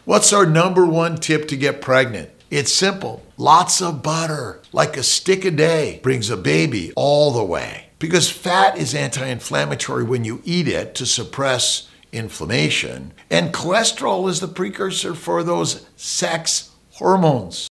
What's our number one tip to get pregnant? It's simple. Lots of butter, like a stick a day, brings a baby all the way. Because fat is anti-inflammatory when you eat it to suppress inflammation, and cholesterol is the precursor for those sex hormones.